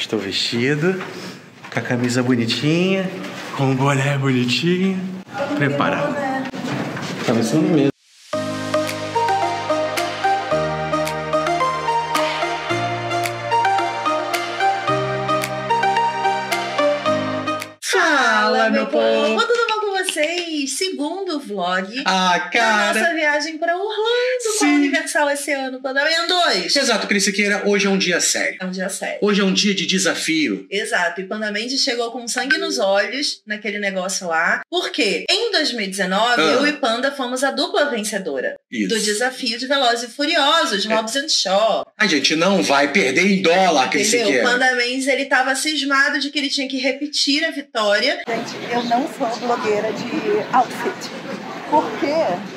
Estou vestido, com a camisa bonitinha, com o boné bonitinho, preparado. Tá pensando mesmo. Fala, meu povo! Tudo bom com vocês? Segundo vlog da nossa viagem para Orlando com a Universal esse ano, Pandaman 2. Exato, Cris Siqueira, hoje é um dia sério. É um dia sério. Hoje é um dia de desafio. Exato, e Pandaman chegou com sangue nos olhos naquele negócio lá, porque em 2019 eu e Panda fomos a dupla vencedora do desafio de Velozes e Furiosos, Hobbs and Shaw. A gente não vai perder em dólar, Cris Siqueira. O Pandaman, ele tava cismado de que ele tinha que repetir a vitória. Gente, eu não sou blogueira de outfit, porque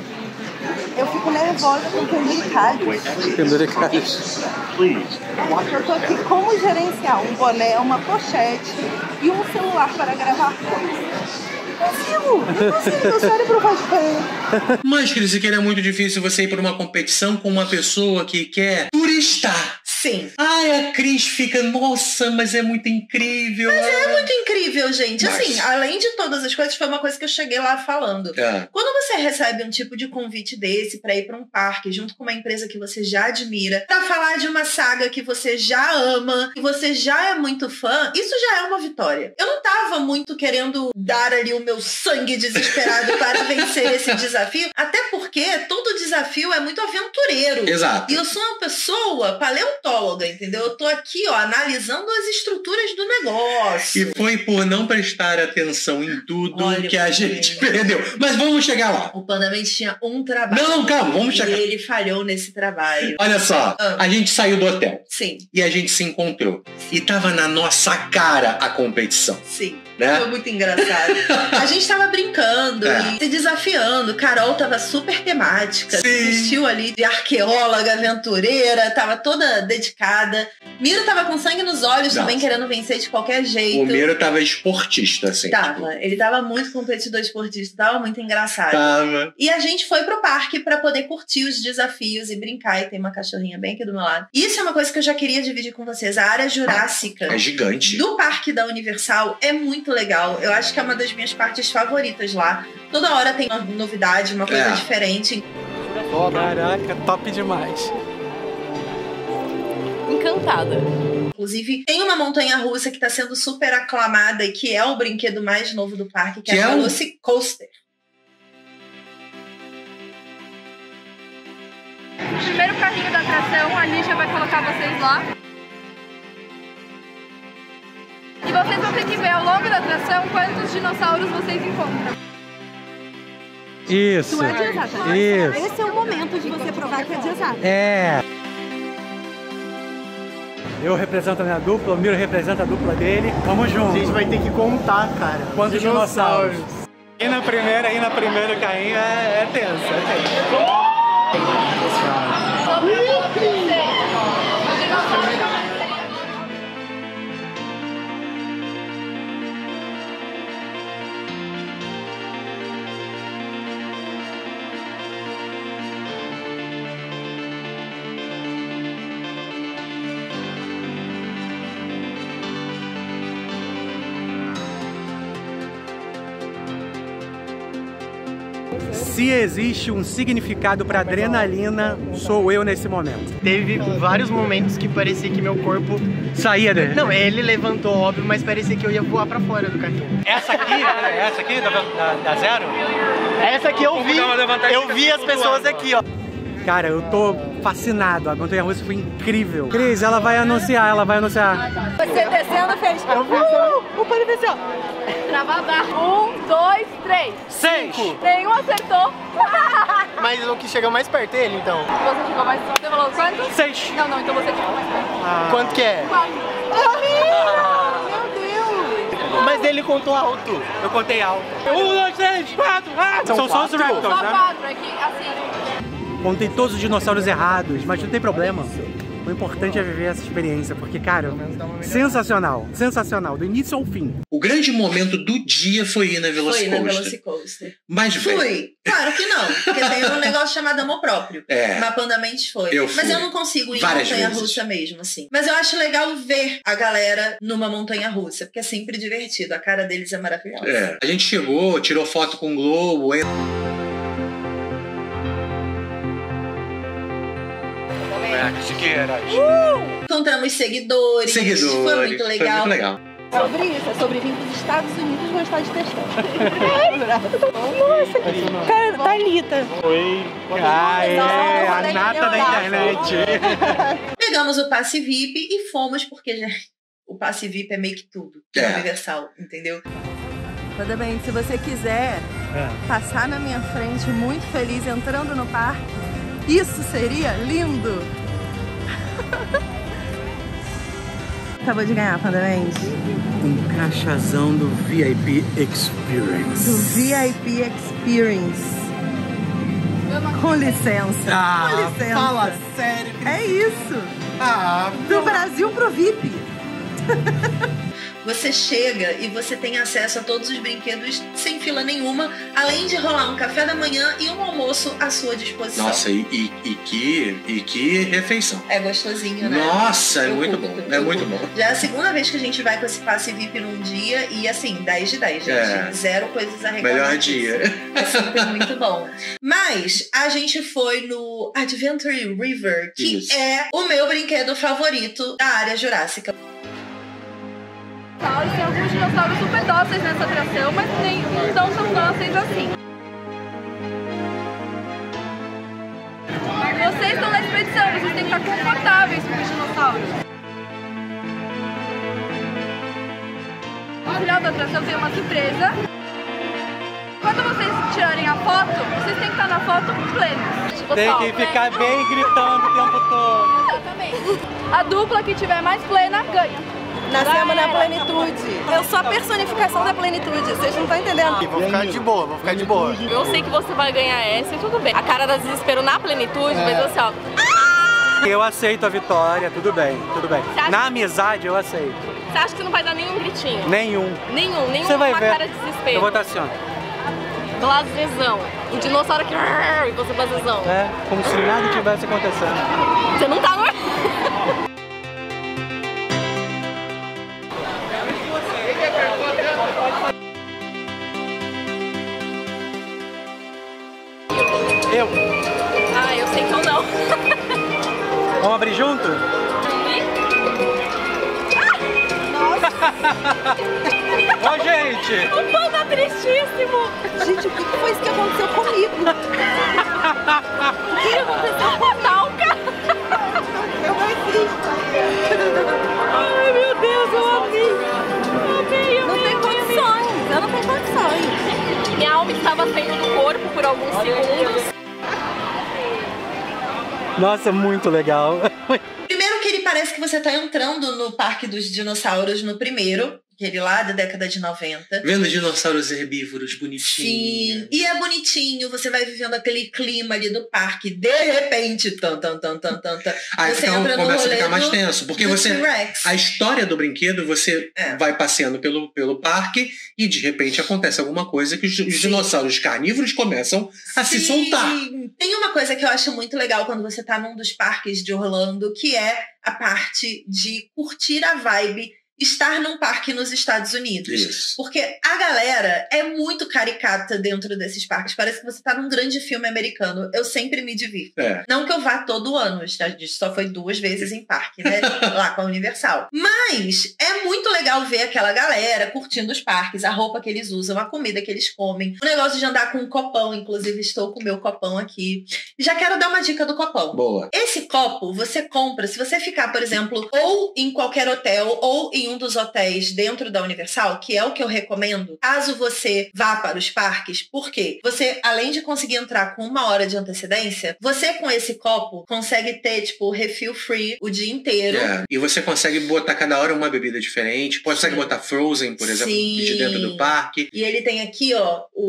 eu fico nervosa com penduricalhos. Penduricalhos. Eu tô aqui como gerenciar um boné, uma pochete e um celular para gravar coisas. Não consigo, meu cérebro faz bem. Mas, Cris Siqueira, é muito difícil você ir para uma competição com uma pessoa que quer turistar. Sim. Ai, a Cris fica, nossa, mas é muito incrível. Mas é muito incrível, gente. Mas... assim, além de todas as coisas, foi uma coisa que eu cheguei lá falando. Quando você recebe um tipo de convite desse pra ir pra um parque, junto com uma empresa que você já admira, pra falar de uma saga que você já ama, que você já é muito fã, isso já é uma vitória. Eu não tava muito querendo dar ali o meu sangue desesperado para vencer esse desafio, até porque todo desafio é muito aventureiro. Exato. E eu sou uma pessoa paleontóloga, entendeu? Eu tô aqui, ó, analisando as estruturas do negócio. E foi por não prestar atenção em tudo que a gente perdeu. Mas vamos chegar lá. O Pandaman tinha um trabalho. Não, calma, vamos chegar. E ele falhou nesse trabalho. Olha só, a gente saiu do hotel. Sim. E a gente se encontrou. E tava na nossa cara a competição. Sim. Né? Foi muito engraçado. A gente tava brincando e se desafiando. Carol tava super temática. Vestiu ali de arqueóloga, aventureira, tava toda dedicada. Miro tava com sangue nos olhos também, querendo vencer de qualquer jeito. O Miro tava esportista, assim. Tava. Ele tava muito competidor esportista, tava muito engraçado. Tava. E a gente foi pro parque pra poder curtir os desafios e brincar. E tem uma cachorrinha bem aqui do meu lado. Isso é uma coisa que eu já queria dividir com vocês. A área jurássica é gigante. Do parque da Universal é muito legal. Eu acho que é uma das minhas partes favoritas lá. Toda hora tem uma novidade, uma coisa diferente. Caraca, top demais. Encantada. Inclusive, tem uma montanha-russa que está sendo super aclamada e que é o brinquedo mais novo do parque, que é a Velocicoaster. O primeiro carrinho da atração, a Lígia vai colocar vocês lá. E vocês vão ter que ver ao longo da atração quantos dinossauros vocês encontram. Isso. Tu é de exata. Isso. Esse é o momento de você provar que é de exata. É. Eu represento a minha dupla, o Miro representa a dupla dele. Vamos juntos. A gente vai ter que contar, cara. Quantos dinossauros? E na primeira carrinho é tenso, Se existe um significado para adrenalina, sou eu nesse momento. Teve vários momentos que parecia que meu corpo saía dele. Não, ele levantou, óbvio, mas parecia que eu ia voar pra fora do carrinho. Essa aqui da Zero? Essa aqui eu vi as pessoas aqui, ó. Cara, eu tô fascinado, a montanha-russa foi incrível. Cris, ela vai anunciar. Você descendo fez... O Pani venceu! Travada. 1, 2, 3. 6! Nenhum acertou. Mas o que chegou mais perto é ele, então. Você chegou mais perto, você falou quanto? 6. Não, então você chegou mais perto. Quanto que é? 4. Meu Deus! Mas ele contou alto. Eu contei alto. 1, 2, 3, 4. São só os Raptors, Só né? 4, é que assim... Contei todos os dinossauros errados, mas não tem problema. O importante é viver essa experiência, porque, cara, sensacional, sensacional, do início ao fim. O grande momento do dia foi ir na Velocicoaster. Foi na Velocicoaster. Mas, fui. Claro que não. Porque tem um negócio chamado amor próprio. Mapandamente foi. Mas eu não consigo ir em montanha-russa mesmo, assim. Mas eu acho legal ver a galera numa montanha-russa. Porque é sempre divertido. A cara deles é maravilhosa. A gente chegou, tirou foto com o Globo. Encontramos seguidores. Foi muito legal. Sobre isso, é sobre vir para os Estados Unidos gostar de testar. Nossa, cara, Thalita. Oi. A nata da internet. Pegamos o passe VIP e fomos, porque o passe VIP é meio que tudo. É universal, entendeu? Tudo bem, se você quiser passar na minha frente muito feliz entrando no parque, isso seria lindo. Acabou de ganhar, Pandamense. Um crachazão do VIP Experience. Do VIP Experience. Com licença. Com licença. Fala sério. É isso. Do Brasil pro VIP. Você chega e você tem acesso a todos os brinquedos sem fila nenhuma, além de rolar um café da manhã e um almoço à sua disposição. Nossa, e que refeição. É gostosinho, né? Nossa, é muito bom. É muito bom. Já é a segunda vez que a gente vai com esse passe VIP num dia e assim, 10 de 10, gente. Zero coisas a reclamar. Melhor dia. É sempre muito bom. Mas a gente foi no Adventure River, que é o meu brinquedo favorito da área jurássica. Tem alguns dinossauros super dóceis nessa atração, mas nem não tão dóceis assim. Vocês estão na expedição, vocês têm que estar confortáveis com os dinossauros. No final da atração tem uma surpresa. Quando vocês tirarem a foto, vocês têm que estar na foto plena. Tem que ficar bem gritando o tempo todo. Exatamente. A dupla que tiver mais plena ganha. Nascemos na plenitude. Eu sou a personificação da plenitude, vocês não estão entendendo. Vou ficar de boa, vou ficar de boa. Eu sei que você vai ganhar essa e tudo bem. A cara da desespero na plenitude, mas assim, ó. Eu aceito a vitória, tudo bem, tudo bem. Na amizade eu aceito. Você acha que não vai dar nenhum gritinho? Nenhum. Nenhum, Você vai ver. Cara de desespero. Eu vou estar assim, ó. Blasezão. O dinossauro aqui, e você blasezão. É, como se nada tivesse acontecendo. Você não tá no... eu sei que eu não. Vamos abrir junto? Ó, gente! O pão tá tristíssimo! Gente, o que foi isso que aconteceu comigo? O que aconteceu com a Talca? Eu não existo. Ai, meu Deus, eu amei! Não tem condições, eu não tenho condições. Minha alma estava saindo do corpo por alguns segundos. Nossa, muito legal. Primeiro que ele parece que você tá entrando no Parque dos Dinossauros no primeiro, aquele lá da década de 90. Vendo dinossauros herbívoros bonitinhos. Sim, e é bonitinho, você vai vivendo aquele clima ali do parque, de repente, Aí você então entra no começa a rolê ficar mais tenso, porque a história do brinquedo, você vai passeando pelo parque e de repente acontece alguma coisa que os dinossauros carnívoros começam a se soltar. Tem uma coisa que eu acho muito legal quando você tá num dos parques de Orlando, que é a parte de curtir a vibe estar num parque nos Estados Unidos. Isso. Porque a galera é muito caricata dentro desses parques. Parece que você tá num grande filme americano. Eu sempre me divirto. Não que eu vá todo ano. A gente só foi 2 vezes em parque, né? Lá com a Universal. Mas é muito legal ver aquela galera curtindo os parques, a roupa que eles usam, a comida que eles comem. O negócio de andar com um copão. Inclusive, estou com o meu copão aqui. Já quero dar uma dica do copão. Boa. Esse copo, você compra, se você ficar, por exemplo, ou em qualquer hotel, ou em um dos hotéis dentro da Universal, que é o que eu recomendo, caso você vá para os parques, porque você, além de conseguir entrar com 1 hora de antecedência, você com esse copo consegue ter, tipo, refill free o dia inteiro. E você consegue botar cada hora uma bebida diferente, consegue botar Frozen, por exemplo, de dentro do parque. E ele tem aqui, ó,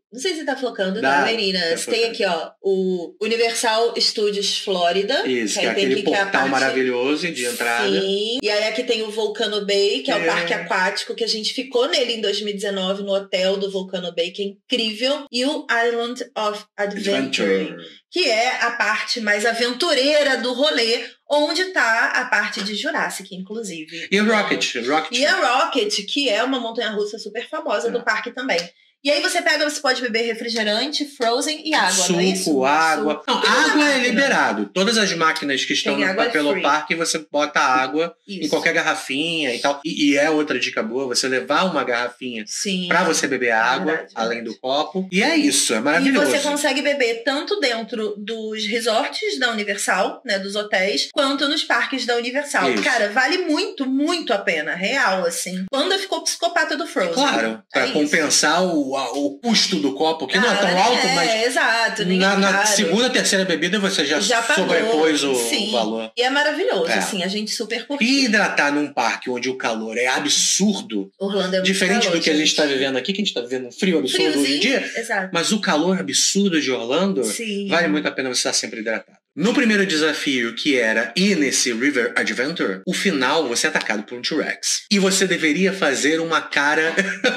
Não sei se tá focando, não, meninas. Tem aqui, ó, o Universal Studios Florida. Isso, que é aquele portal maravilhoso de entrada. Sim. E aí aqui tem o Volcano Bay, que é o parque aquático, que a gente ficou nele em 2019, no hotel do Volcano Bay, que é incrível. E o Island of Adventure, que é a parte mais aventureira do rolê, onde tá a parte de Jurassic, inclusive. E o Rocket. E a Rocket, que é uma montanha-russa super famosa do parque também. E aí você pode beber refrigerante, Frozen e água, suco, não é isso? Água. Não, água é liberado. Todas as máquinas que estão pelo parque, você bota água em qualquer garrafinha e tal. E é outra dica boa, você levar uma garrafinha pra você beber água, além do copo. E é isso, é maravilhoso. E você consegue beber tanto dentro dos resorts da Universal, né, dos hotéis, quanto nos parques da Universal. Isso. Cara, vale muito, muito a pena. Real, assim. Panda ficou psicopata do Frozen. Claro, pra compensar o custo do copo, que não é tão alto, mas exato, na segunda, terceira bebida você já sobrepôs o valor. E é maravilhoso, assim, a gente super curtiu. E hidratar num parque onde o calor é absurdo, Orlando é muito diferente calor, do que a gente está vivendo aqui, que a gente está vivendo um frio absurdo hoje em dia, mas o calor absurdo de Orlando vale muito a pena você estar sempre hidratado. No primeiro desafio, que era ir nesse River Adventure, o final você é atacado por um T-Rex. E você deveria fazer uma cara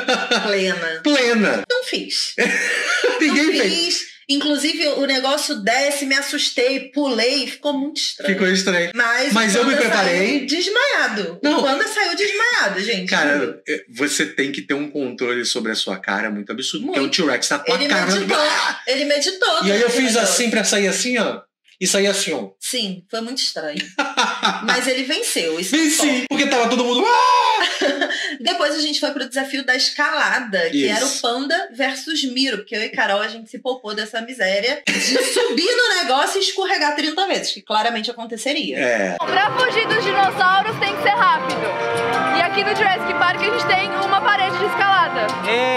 plena. Não fiz. Ninguém fez. Inclusive, o negócio desce, me assustei, pulei, ficou muito estranho. Ficou estranho. Mas eu me preparei. Desmaiado. O Panda saiu desmaiado, gente. Cara, você tem que ter um controle sobre a sua cara muito absurdo. Porque o T-Rex tá com a cara... Ele meditou. E aí eu fiz assim pra sair assim, ó. E sair assim, ó. Sim, foi muito estranho. Mas ele venceu. Venci, porque tava todo mundo... Depois a gente foi pro desafio da escalada, que era o Panda versus Miro, porque eu e Carol, a gente se poupou dessa miséria de subir no negócio e escorregar 30 vezes, que claramente aconteceria. Pra fugir dos dinossauros tem que ser rápido. E aqui no Jurassic Park a gente tem uma parede de escalada.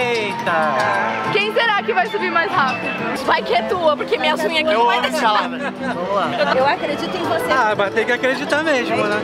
Eita! Quem será que vai subir mais rápido? Vai que é tua, porque minhas unhas aqui não vai dar escalada. Vamos lá. Eu acredito em você. Mas tem que acreditar mesmo, né?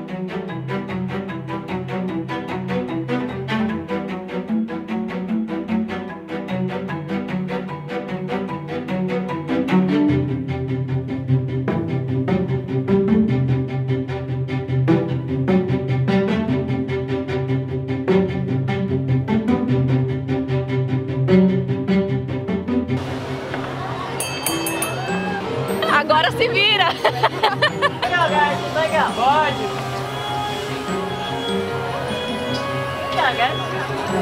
Agora se vira! Legal, guys, legal. Pode. Legal, guys.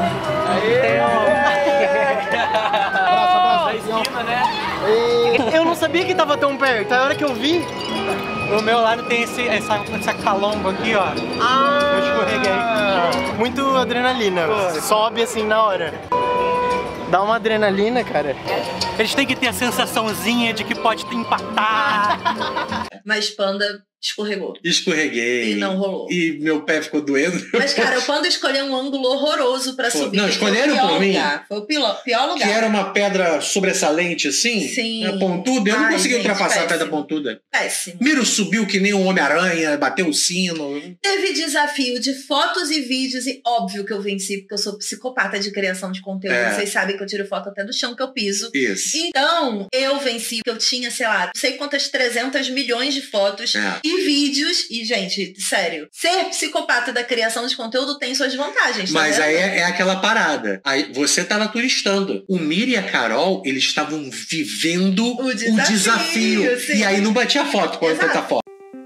Eu não sabia que tava tão perto. A hora que eu vi, o meu lado tem essa calomba aqui, ó. Eu escorreguei. Muito adrenalina. Sobe assim na hora. Dá uma adrenalina, cara. A gente tem que ter a sensaçãozinha de que pode empatar. Mas Panda escorregou. Escorreguei. E não rolou. E meu pé ficou doendo. Mas, cara, o Panda escolheu um ângulo horroroso pra subir. Não, escolheram por mim. Foi o pior lugar. Que era uma pedra sobressalente, assim. Sim. Pontuda. Eu não consegui ultrapassar a pedra pontuda. Péssimo. Miro subiu que nem um Homem-Aranha, bateu o sino. Teve desafio de fotos e vídeos e óbvio que eu venci, porque eu sou psicopata de criação de conteúdo. Vocês sabem que eu tiro foto até do chão que eu piso. Isso. Então, eu venci, porque eu tinha, sei lá, não sei quantas 300 milhões de fotos e vídeos. E, gente, sério, ser psicopata da criação de conteúdo tem suas vantagens. Tá Mas vendo? aí é aquela parada. Aí você tava turistando. O Miri e a Carol, eles estavam vivendo o desafio. Sim. E aí não batia foto quando tanta foto.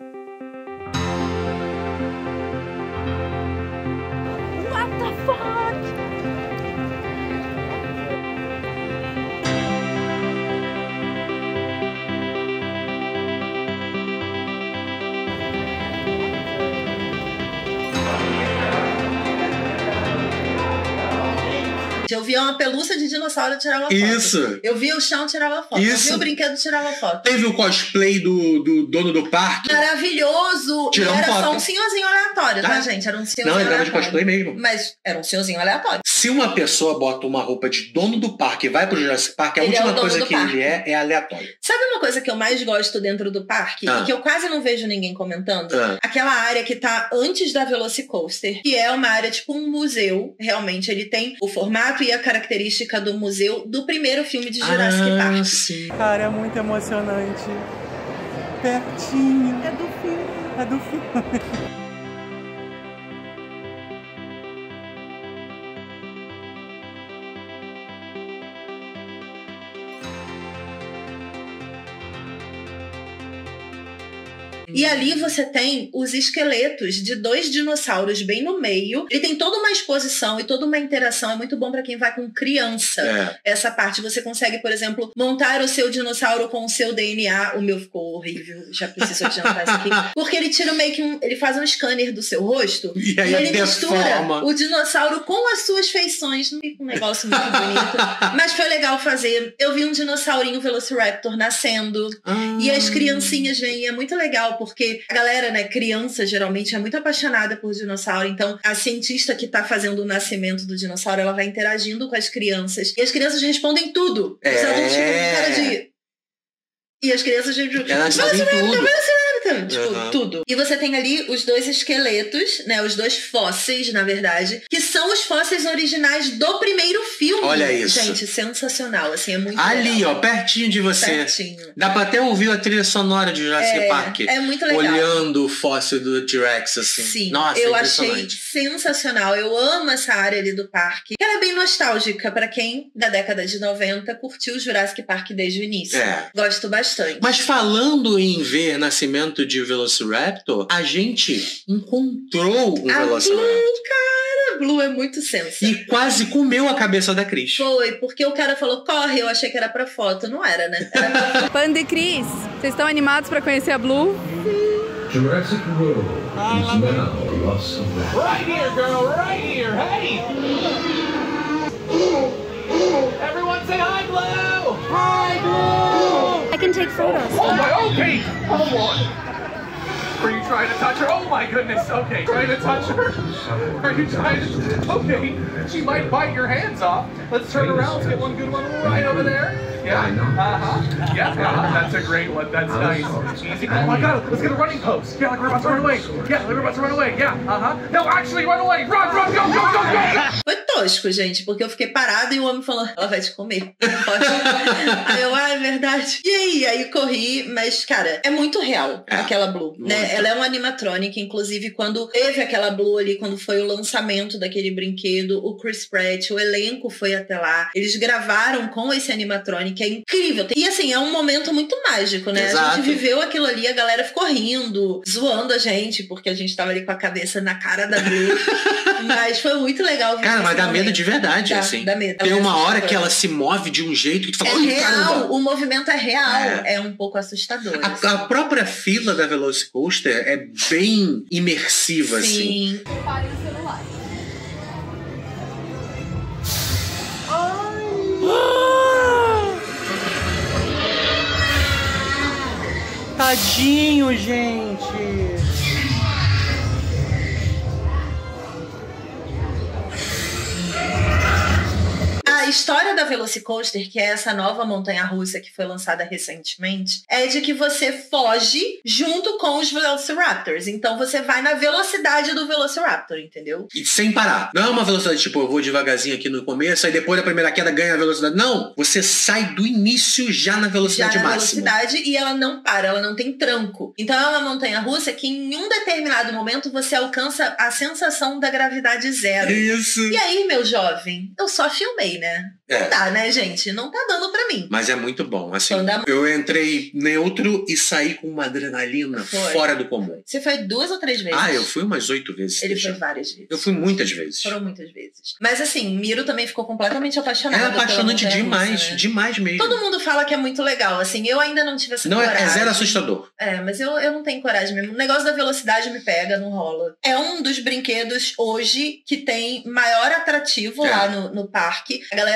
What the fuck? Eu via uma pelúcia de dinossauro e tirava foto. Isso. Eu via o chão e tirava foto. Isso. Eu via o brinquedo e tirava foto. Teve o cosplay do dono do parque. Maravilhoso. Tirando e era foto. só um senhorzinho aleatório, tá, gente? Era um senhorzinho Não, ele tava de aleatório. cosplay mesmo. Mas era um senhorzinho aleatório. Se uma pessoa bota uma roupa de dono do parque e vai pro Jurassic Park, a Ele última é o dono coisa do que parque. ele é aleatório. Sabe uma coisa que eu mais gosto dentro do parque? E que eu quase não vejo ninguém comentando? Aquela área que tá antes da Velocicoaster, que é uma área tipo um museu, realmente. Ele tem o formato formato e a característica do museu do primeiro filme de Jurassic Park. Sim. Cara, é muito emocionante. Pertinho. É do filme. É do filme. E ali você tem os esqueletos de 2 dinossauros bem no meio. Ele tem toda uma exposição e toda uma interação. É muito bom pra quem vai com criança. Essa parte. Você consegue, por exemplo, montar o seu dinossauro com o seu DNA. O meu ficou horrível. Já preciso adiantar isso aqui. Porque ele tira meio que ele faz um scanner do seu rosto. E aí ele mistura o dinossauro com as suas feições. Não fica um negócio muito bonito. Mas foi legal fazer. Eu vi um dinossaurinho Velociraptor nascendo. E as criancinhas vêm. É muito legal. Porque a galera, né, criança geralmente é muito apaixonada por dinossauro. Então, a cientista que tá fazendo o nascimento do dinossauro, ela vai interagindo com as crianças. E as crianças respondem tudo. Os adultos ficam com cara de... E as crianças... Elas sabem tudo. Tipo, tudo. E você tem ali os 2 esqueletos, né? Os 2 fósseis, na verdade, que são os fósseis originais do primeiro filme. Olha isso. Gente, sensacional, assim, é muito ali, legal. Ó, pertinho de você. Pertinho. Dá pra até ouvir a trilha sonora de Jurassic Park. É muito legal. Olhando o fóssil do T-Rex, assim. Sim, nossa, eu achei sensacional. Eu amo essa área ali do parque. Ela é bem nostálgica pra quem, da década de 90, curtiu o Jurassic Park desde o início. Gosto bastante. Mas falando em ver nascimento de Velociraptor, a gente encontrou um Velociraptor. Cara, Blue é muito sensa. E quase comeu a cabeça da Cris. Foi, porque o cara falou, corre, eu achei que era pra foto. Não era, né? Era Panda e Cris, vocês estão animados pra conhecer a Blue? Jurassic World is now lost of that. Right here, girl, right here, hey! Everyone say hi, Blue! Hi, Blue! I can take photos. Oh my, okay! Hold on. Were you trying to touch her? Oh my goodness, okay. Trying to touch her? Are you trying to... Okay, she might bite your hands off. Let's turn around, let's get one good one right over there. Yeah, yeah, that's a great one, that's nice. Easy. Oh my god, let's get a running pose. Yeah, like we're about to run away. Yeah, like we're about to run away, yeah, No, actually, run away, run, go, go, go, go! Foi tosco, gente, porque eu fiquei parada e o homem falou, ela vai te comer. Pode. Aí eu, é verdade. E aí corri, mas, cara, é muito real aquela Blue, né? Ela é uma animatronic, inclusive quando teve aquela Blue ali, quando foi o lançamento daquele brinquedo, o Chris Pratt, o elenco foi até lá, eles gravaram com esse animatronic, é incrível. E assim, é um momento muito mágico, né? Exato. A gente viveu aquilo ali, a galera ficou rindo, zoando a gente, porque a gente tava ali com a cabeça na cara da Blue. Mas foi muito legal. Cara, mas dá medo de verdade, assim. Dá medo. Tem uma hora que ela se move de um jeito que tu fala, real, caramba. O movimento é real, é um pouco assustador. A própria fila da Velocicoaster é bem imersiva, assim. Sim. Pare o celular. Tadinho, gente. A história da Velocicoaster, que é essa nova montanha-russa que foi lançada recentemente, é de que você foge junto com os Velociraptors. Então você vai na velocidade do Velociraptor, entendeu? E sem parar. Não é uma velocidade tipo, eu vou devagarzinho aqui no começo, aí depois da primeira queda ganha a velocidade. Não! Você sai do início já na velocidade máxima. Velocidade, e ela não para, ela não tem tranco. Então é uma montanha-russa que em um determinado momento você alcança a sensação da gravidade zero. Isso! E aí, meu jovem, eu só filmei, né? Não dá, né, gente? Não tá dando pra mim. Mas é muito bom, assim. Eu entrei neutro e saí com uma adrenalina fora do comum. Você foi 2 ou 3 vezes? Ah, eu fui umas 8 vezes. Ele foi várias vezes. Eu fui muitas vezes. Foram muitas vezes. Mas assim, Miro também ficou completamente apaixonado. É apaixonante demais, né? Demais mesmo. Todo mundo fala que é muito legal, assim, eu ainda não tive essa coragem. Não, é zero assustador. Mas eu não tenho coragem mesmo. O negócio da velocidade me pega, não rola. É um dos brinquedos hoje que tem maior atrativo lá no parque. A galera faz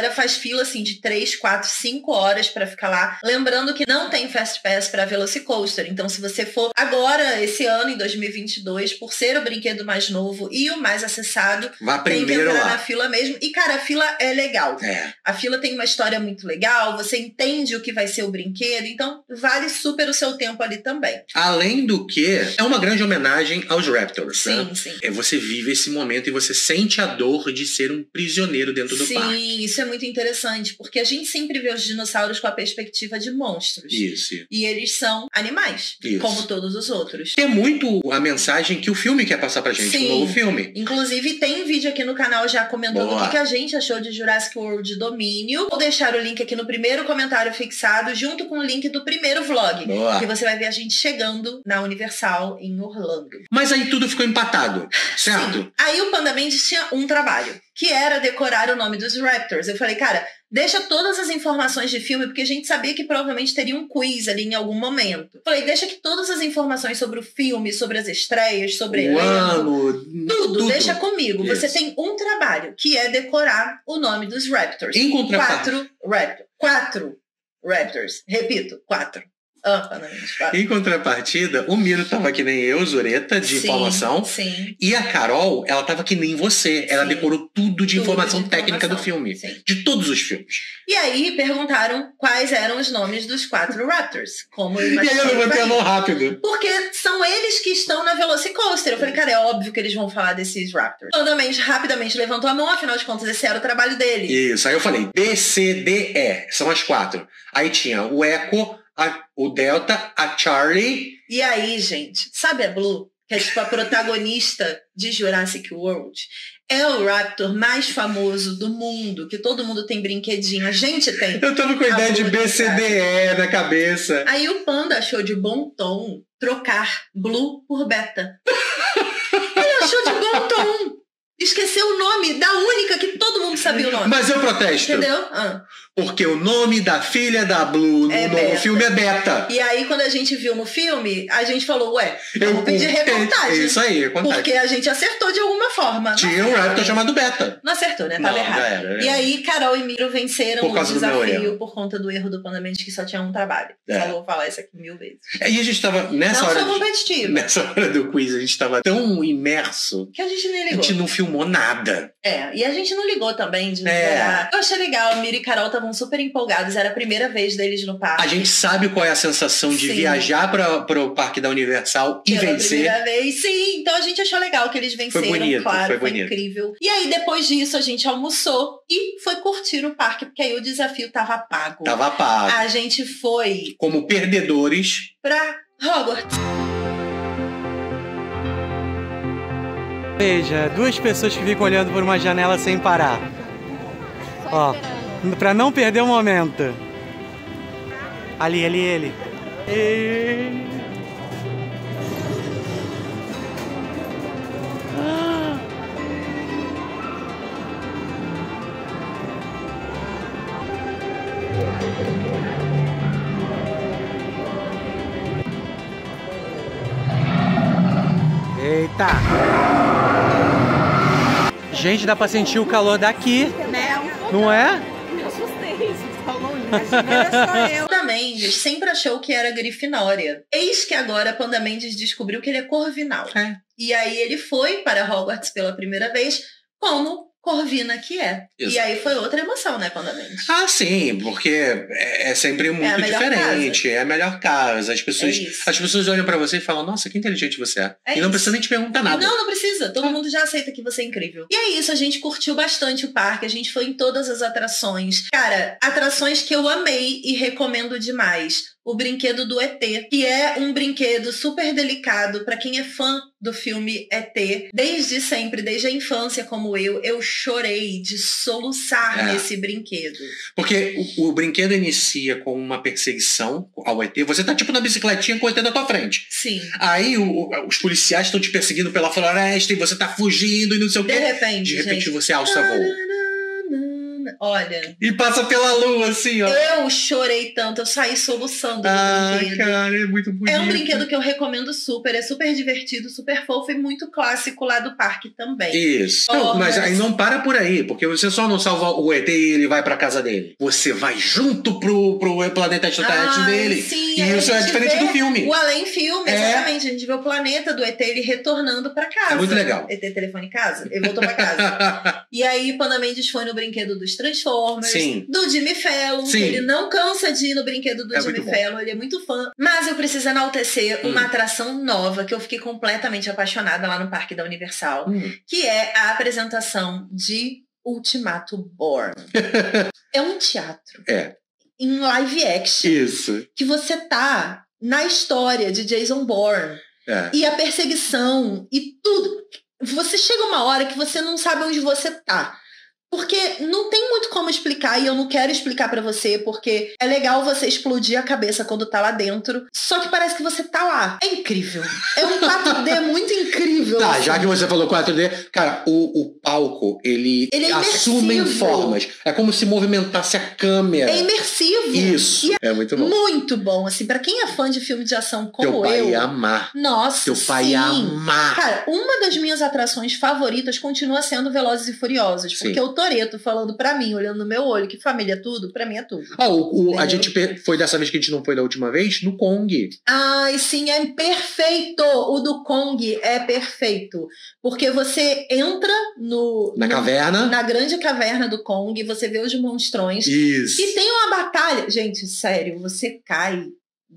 fila, assim, de 3, 4, 5 horas pra ficar lá. Lembrando que não tem Fast Pass pra Velocicoaster. Então, se você for agora, esse ano, em 2022, por ser o brinquedo mais novo e o mais acessado, tem que entrar na fila mesmo. E, cara, a fila é legal. A fila tem uma história muito legal, você entende o que vai ser o brinquedo, então vale super o seu tempo ali também. Além do que, é uma grande homenagem aos Raptors, sim, né? Sim. Você vive esse momento e você sente a dor de ser um prisioneiro dentro do parque. Sim, isso é muito interessante, porque a gente sempre vê os dinossauros com a perspectiva de monstros. Isso. E eles são animais, como todos os outros. É muito a mensagem que o filme quer passar pra gente, o novo filme. Inclusive, tem vídeo aqui no canal já comentando o que a gente achou de Jurassic World Domínio. Vou deixar o link aqui no primeiro comentário fixado, junto com o link do primeiro vlog. Que você vai ver a gente chegando na Universal em Orlando. Mas aí tudo ficou empatado, certo? Sim. Aí o Panda Mendes tinha um trabalho, que era decorar o nome dos Raptors. Eu falei, cara, deixa todas as informações de filme, porque a gente sabia que provavelmente teria um quiz ali em algum momento. Falei, deixa que todas as informações sobre o filme, sobre as estreias, sobre o ano, tudo, deixa comigo. Você tem um trabalho, que é decorar o nome dos Raptors. Em contrapartida. 4 Raptors. Repito, 4. Em contrapartida, o Miro tava que nem eu, Zureta, de informação. Sim. E a Carol, ela tava que nem você. Ela decorou tudo de informação técnica do filme. Sim. De todos os filmes. E aí perguntaram quais eram os nomes dos 4 Raptors. Como eu imaginei. E aí eu levantei a mão rápido. Porque são eles que estão na Velocicoaster. Eu falei, cara, é óbvio que eles vão falar desses Raptors. Rapidamente levantou a mão, afinal de contas, esse era o trabalho dele. Isso. Aí eu falei, B, C, D, E. São as 4. Aí tinha o Echo, o Delta, a Charlie. E aí, gente, sabe a Blue? Que é tipo a protagonista de Jurassic World. É o Raptor mais famoso do mundo, que todo mundo tem brinquedinho. A gente tem. Eu tava com a ideia de BCDE na cabeça. Aí o Panda achou de bom tom trocar Blue por Beta. Ele achou de bom tom. Esqueceu o nome da única que todo mundo sabia o nome. Mas eu protesto. Entendeu? Porque o nome da filha da Blue no novo filme é Beta. E aí, quando a gente viu no filme, a gente falou, vamos pedir reportagem. Isso aí, porque a gente acertou de alguma forma. Tinha um Raptor chamado Beta. Não acertou, né? Tava errado. E aí, Carol e Miro venceram o desafio por conta do erro do Panda Mendes, que só tinha um trabalho. Só vou falar isso aqui 1000 vezes. E a gente tava, nessa hora do quiz, a gente tava tão imerso que a gente nem ligou. A gente não filmou nada. E a gente não ligou também de Eu achei legal, Miro e Carol estavam super empolgados, era a primeira vez deles no parque. A gente sabe qual é a sensação de viajar para o parque da Universal e vencer. Primeira vez, sim. Então a gente achou legal que eles venceram, foi bonito, claro, foi incrível. E aí depois disso a gente almoçou e foi curtir o parque, porque aí o desafio tava pago. Tava pago. A gente foi como perdedores pra Hogwarts. Veja, 2 pessoas que ficam olhando por uma janela sem parar. Ó, pra não perder o momento. Ali, ele. Eita! Gente, dá pra sentir o calor daqui, não é? Me assustei, você falou isso. Panda Mendes sempre achou que era Grifinória. Eis que agora Panda Mendes descobriu que ele é Corvinal. E aí ele foi para Hogwarts pela primeira vez como Corvina que é. Exato. E aí foi outra emoção, né, Panda Mendes? Ah, sim, porque é sempre muito diferente. Casa. É a melhor casa. As pessoas olham pra você e falam, nossa, que inteligente você é. E não precisa nem te perguntar nada. Não precisa. Todo mundo já aceita que você é incrível. E é isso, a gente curtiu bastante o parque. A gente foi em todas as atrações. Cara, atrações que eu amei e recomendo demais. O brinquedo do ET, que é um brinquedo super delicado para quem é fã do filme ET. Desde sempre, desde a infância como eu chorei de soluçar nesse brinquedo. Porque o brinquedo inicia com uma perseguição ao ET. Você tá tipo na bicicletinha com o ET na tua frente. Sim. Aí os policiais estão te perseguindo pela floresta e você tá fugindo e não sei o quê. De repente você alça voo. Olha... E passa pela lua, assim, ó. Eu chorei tanto, eu saí soluçando do brinquedo. Cara, é muito bonito. É um brinquedo que eu recomendo super, é super divertido, super fofo e muito clássico lá do parque também. Isso. Não, mas aí não para por aí, porque você só não salva o ET e ele vai pra casa dele. Você vai junto pro planeta extraterrestre dele. Sim, e isso é diferente do filme. O além filme, exatamente. A gente vê o planeta do ET, ele retornando pra casa. É muito legal. ET telefone em casa, ele voltou pra casa. E aí, Panda Mendes foi no brinquedo dos Transformers, do Jimmy Fallon, que ele não cansa de ir no brinquedo do Jimmy Fallon, ele é muito fã. Mas eu preciso enaltecer uma atração nova que eu fiquei completamente apaixonada lá no Parque da Universal, que é a apresentação de Ultimato Born. É um teatro. Em live action. Isso. Que você tá na história de Jason Bourne. E a perseguição e tudo. Você chega uma hora que você não sabe onde você tá. Porque não tem muito como explicar, e eu não quero explicar pra você, porque é legal você explodir a cabeça quando tá lá dentro, só que parece que você tá lá. É incrível. É um 4D muito incrível. Tá, assim. já que você falou 4D, cara, o palco, ele assume formas. É como se movimentasse a câmera. É imersivo. Isso, é muito bom. Muito bom, assim, pra quem é fã de filme de ação como Teu pai ia amar. Nossa, Teu pai ia amar. Cara, uma das minhas atrações favoritas continua sendo Velozes e Furiosos, porque o Toretto falando pra mim, olhando no meu olho, que família é tudo, pra mim é tudo. A gente foi dessa vez que a gente não foi da última vez, no Kong. Ai, sim, é perfeito! O do Kong é perfeito. Porque você entra na caverna. Na grande caverna do Kong, você vê os monstrões. Isso. E tem uma batalha. Gente, sério, você cai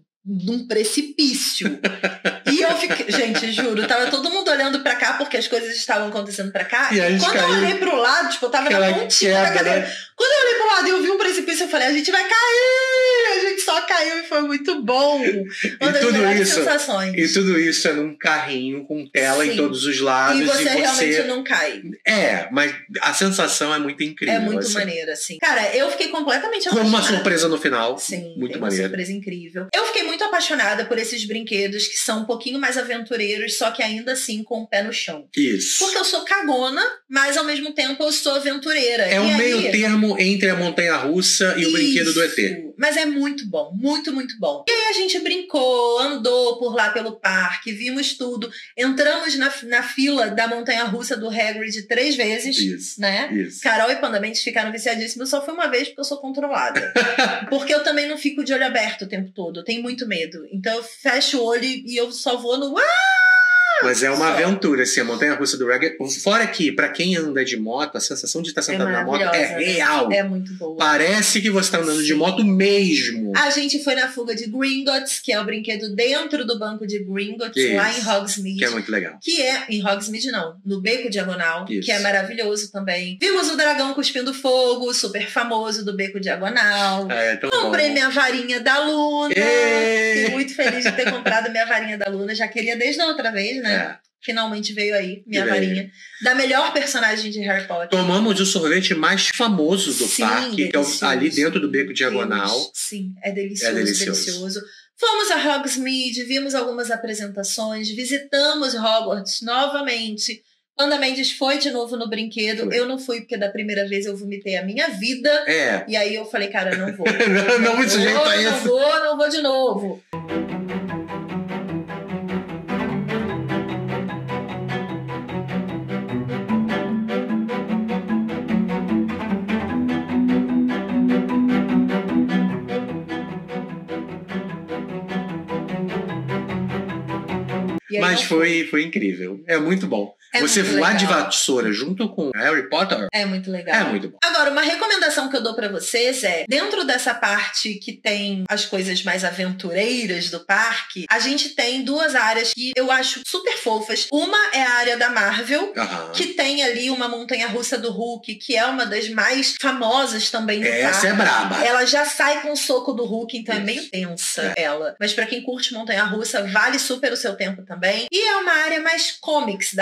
num precipício. E eu fiquei... Gente, juro, tava todo mundo olhando pra cá porque as coisas estavam acontecendo pra cá. E quando eu olhei pro lado, tipo, eu tava na pontinha da cadeira. Né? Quando eu olhei pro lado e eu vi um precipício, eu falei, a gente vai cair! A gente só caiu e foi muito bom. Uma das melhores sensações. E tudo isso é num carrinho com tela em todos os lados. E você realmente não cai. Mas a sensação é muito incrível. É muito maneira, assim. Cara, eu fiquei completamente apaixonada. Com uma surpresa no final. Sim, muito uma surpresa incrível. Eu fiquei muito apaixonada por esses brinquedos que são um pouquinho mais aventureiros, só que ainda assim com o pé no chão. Isso. Porque eu sou cagona, mas ao mesmo tempo eu sou aventureira. É um meio termo entre a montanha-russa e o brinquedo do ET. Mas é muito bom, muito, muito bom. E aí a gente brincou, andou por lá pelo parque, vimos tudo. Entramos na fila da montanha-russa do Hagrid 3 vezes, né? Isso. Carol e Panda Mendes ficaram viciadíssimos. Eu só fui uma vez porque eu sou controlada. Porque eu também não fico de olho aberto o tempo todo. Eu tenho muito medo. Então eu fecho o olho e eu só vou no... Mas é uma aventura, assim, a montanha-russa do Hagrid. Fora que, pra quem anda de moto, a sensação de estar sentado na moto é real. É muito boa. Parece que você tá andando de moto mesmo. A gente foi na fuga de Gringotts, que é o brinquedo dentro do banco de Gringotts, lá em Hogsmeade. Que é muito legal. Que é, em Hogsmeade não, no Beco Diagonal, que é maravilhoso também. Vimos o dragão cuspindo fogo, super famoso do Beco Diagonal. Comprei minha varinha da Luna. Fiquei muito feliz de ter comprado minha varinha da Luna. Já queria desde a outra vez, né? Finalmente veio aí, minha varinha. Da melhor personagem de Harry Potter. Tomamos o sorvete mais famoso do parque, que é ali dentro do Beco Diagonal. Sim, é delicioso, delicioso. Fomos a Hogsmeade, vimos algumas apresentações, visitamos Hogwarts novamente. Panda Mendes foi de novo no brinquedo. Eu não fui, porque da primeira vez eu vomitei a minha vida. E aí eu falei, cara, não vou. não muito sujeito a isso. Não vou de novo. Mas foi incrível. É muito bom. Você voar de vassoura junto com Harry Potter é muito legal. É muito bom. Agora, uma recomendação que eu dou pra vocês é, dentro dessa parte que tem as coisas mais aventureiras do parque, a gente tem 2 áreas que eu acho super fofas. Uma é a área da Marvel, que tem ali uma montanha-russa do Hulk, que é uma das mais famosas também do parque. Essa é braba. Ela já sai com o soco do Hulk, então é meio tensa ela. Mas pra quem curte montanha-russa, vale super o seu tempo também. E é uma área mais comics da Marvel.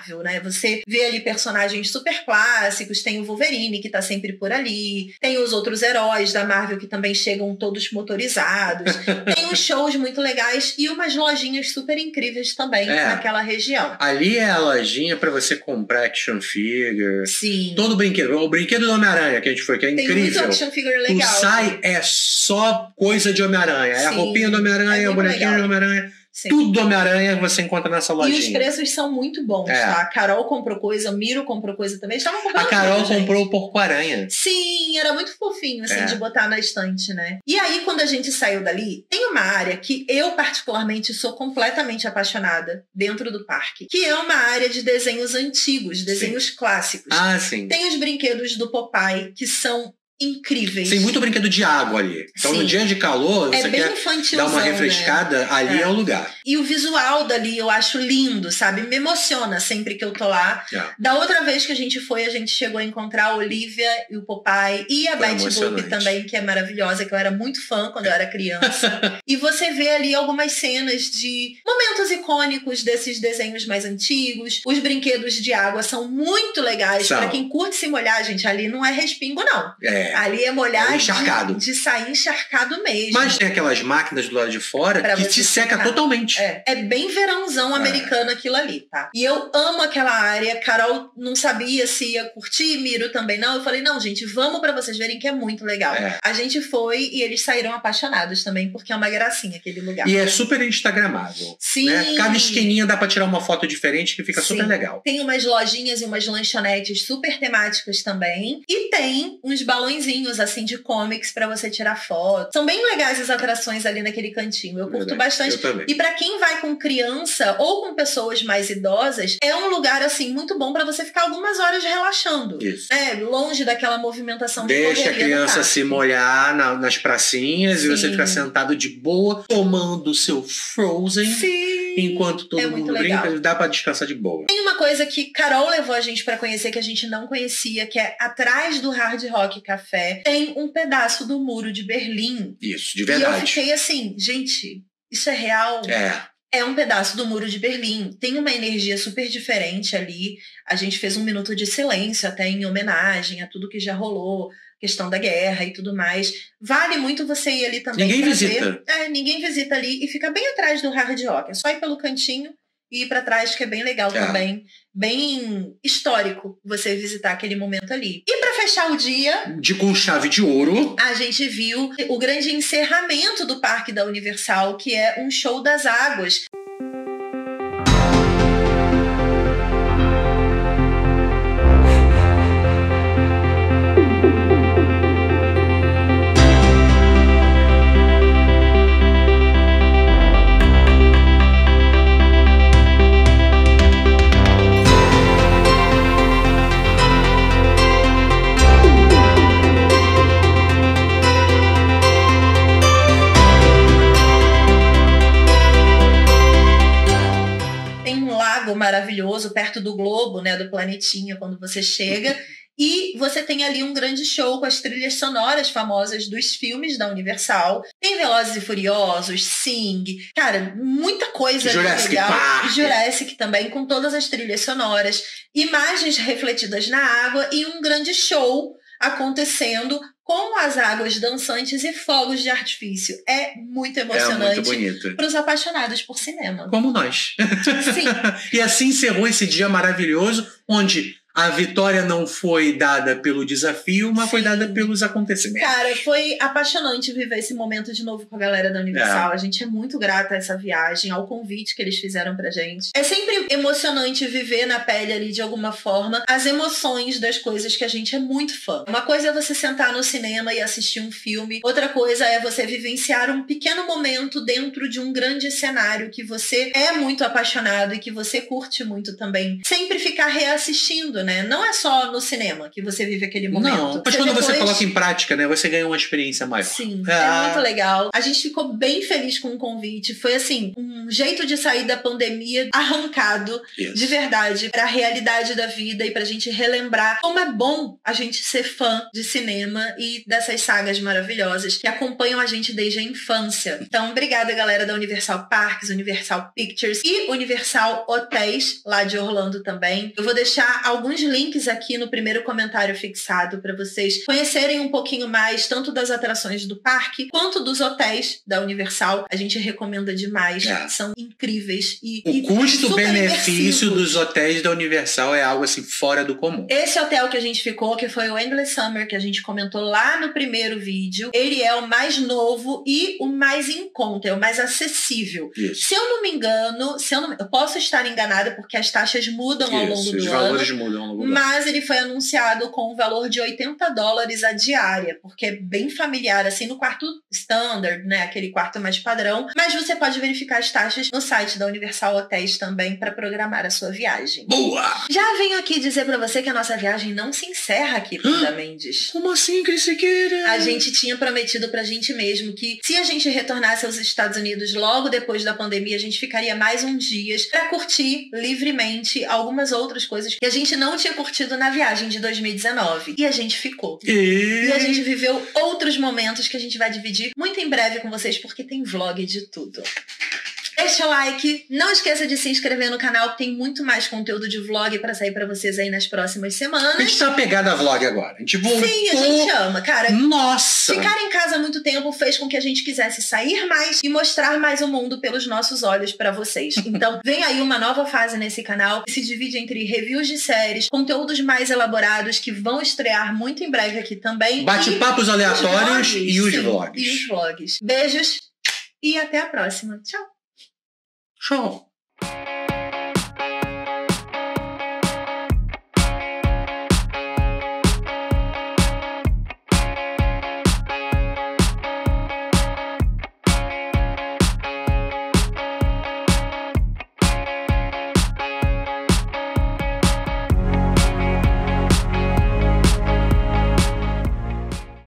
Marvel, né? Você vê ali personagens super clássicos, tem o Wolverine, que tá sempre por ali, tem os outros heróis da Marvel que também chegam todos motorizados, tem uns shows muito legais e umas lojinhas super incríveis também naquela região. Ali é a lojinha pra você comprar action figure. Sim. Todo brinquedo. O brinquedo do Homem-Aranha que a gente foi, que é incrível. Tem muito action figure legal. Tu sai, é só coisa de Homem-Aranha. É a roupinha do Homem-Aranha, o bonequinho do Homem-Aranha. Sim. Tudo do Homem-Aranha você encontra nessa lojinha. E os preços são muito bons, tá? A Carol comprou coisa, o Miro comprou coisa também. A Carol comprou o Porco-Aranha. Sim, era muito fofinho, assim, de botar na estante, né? E aí, quando a gente saiu dali, tem uma área que eu, particularmente, sou completamente apaixonada dentro do parque, que é uma área de desenhos antigos, desenhos clássicos. Ah, sim. Tem os brinquedos do Popeye, que são incríveis. Tem muito brinquedo de água ali. Então, no dia de calor, você quer dar uma refrescada, né? Ali é o lugar. E o visual dali eu acho lindo, sabe? Me emociona sempre que eu tô lá. Da outra vez que a gente foi, a gente chegou a encontrar a Olivia e o Popeye e a Betty Boop também, que é maravilhosa, que eu era muito fã quando eu era criança. E você vê ali algumas cenas de momentos icônicos desses desenhos mais antigos. Os brinquedos de água são muito legais. Pra quem curte se molhar, gente, ali não é respingo, não. Ali é molhar de sair encharcado mesmo. Mas tem aquelas máquinas do lado de fora que te seca totalmente. É bem verãozão americano aquilo ali, tá? E eu amo aquela área. Carol não sabia se ia curtir, Miro também não. Eu falei, não, gente, vamos pra vocês verem que é muito legal. A gente foi e eles saíram apaixonados também, porque é uma gracinha aquele lugar. E é super instagramável. Sim. Né? Cada esquininha dá pra tirar uma foto diferente que fica super legal. Tem umas lojinhas e umas lanchonetes super temáticas também. E tem uns balões assim de comics pra você tirar foto. São bem legais as atrações ali naquele cantinho. Eu curto bastante. E pra quem vai com criança ou com pessoas mais idosas, é um lugar assim muito bom pra você ficar algumas horas relaxando. Isso. Longe daquela movimentação de correria. Deixa a criança se molhar nas pracinhas e você ficar sentado de boa, tomando o seu Frozen. Sim. Enquanto todo mundo brinca, dá pra descansar de boa. Tem uma coisa que Carol levou a gente pra conhecer que a gente não conhecia, que é atrás do Hard Rock Café tem um pedaço do Muro de Berlim. Isso, de verdade. E eu fiquei assim, gente, isso é real? É um pedaço do Muro de Berlim. Tem uma energia super diferente ali. A gente fez um minuto de silêncio até em homenagem a tudo que já rolou, questão da guerra e tudo mais. Vale muito você ir ali também. Ninguém visita. Ninguém visita ali e fica bem atrás do Hard Rock. É só ir pelo cantinho e ir pra trás, que é bem legal também. Bem histórico você visitar aquele momento ali. E pra fechar o dia... com chave de ouro... A gente viu o grande encerramento do Parque da Universal, que é um show das águas. Maravilhoso, perto do globo, né, do planetinha, quando você chega. E você tem ali um grande show com as trilhas sonoras famosas dos filmes da Universal. Tem Velozes e Furiosos, Sing, cara, muita coisa legal. Jurassic também, com todas as trilhas sonoras, imagens refletidas na água e um grande show acontecendo com as águas dançantes e fogos de artifício. É muito emocionante para os apaixonados por cinema. Como nós. Sim. E assim encerrou esse dia maravilhoso, onde a vitória não foi dada pelo desafio, mas foi dada pelos acontecimentos. Cara, foi apaixonante viver esse momento de novo com a galera da Universal. A gente é muito grata a essa viagem, ao convite que eles fizeram pra gente. É sempre emocionante viver na pele ali, de alguma forma, as emoções das coisas que a gente é muito fã. Uma coisa é você sentar no cinema e assistir um filme. Outra coisa é você vivenciar um pequeno momento dentro de um grande cenário que você é muito apaixonado e que você curte muito também. Sempre ficar reassistindo tudo, né? Não é só no cinema que você vive aquele momento. Não, mas quando você coloca em prática, né? Você ganha uma experiência maior. Sim, é muito legal. A gente ficou bem feliz com o convite. Foi assim, um jeito de sair da pandemia arrancado, de verdade, pra realidade da vida e pra gente relembrar como é bom a gente ser fã de cinema e dessas sagas maravilhosas que acompanham a gente desde a infância. Então, obrigada, galera da Universal Parks, Universal Pictures e Universal Hotéis, lá de Orlando também. Eu vou deixar alguns links aqui no primeiro comentário fixado para vocês conhecerem um pouquinho mais tanto das atrações do parque quanto dos hotéis da Universal. A gente recomenda demais, são incríveis e o custo-benefício dos hotéis da Universal é algo assim fora do comum. Esse hotel que a gente ficou, que foi o Endless Summer, que a gente comentou lá no primeiro vídeo, ele é o mais novo e o mais em conta, é o mais acessível. Isso. Se eu não me engano, eu posso estar enganada porque as taxas mudam ao longo do ano. Os valores mudam ao longo do ano. Mas ele foi anunciado com um valor de $80 a diária, porque é bem familiar, assim, no quarto standard, né? Aquele quarto mais padrão. Mas você pode verificar as taxas no site da Universal Hotéis também para programar a sua viagem. Boa! Já venho aqui dizer para você que a nossa viagem não se encerra aqui, Panda Mendes. Como assim, Cris Siqueira? A gente tinha prometido pra gente mesmo que se a gente retornasse aos Estados Unidos logo depois da pandemia, a gente ficaria mais uns dias pra curtir livremente algumas outras coisas que a gente não tinha curtido na viagem de 2019. E a gente ficou. E a gente viveu outros momentos que a gente vai dividir muito em breve com vocês, porque tem vlog de tudo. Deixa o like, não esqueça de se inscrever no canal, que tem muito mais conteúdo de vlog pra sair pra vocês aí nas próximas semanas. A gente tá pegada a vlog agora. A gente voltou. Sim, a gente ama, cara. Nossa! Ficar em casa há muito tempo fez com que a gente quisesse sair mais e mostrar mais o mundo pelos nossos olhos pra vocês. Então, vem aí uma nova fase nesse canal que se divide entre reviews de séries, conteúdos mais elaborados que vão estrear muito em breve aqui também. Bate-papos aleatórios e os vlogs. E os vlogs. Beijos e até a próxima. Tchau! Show!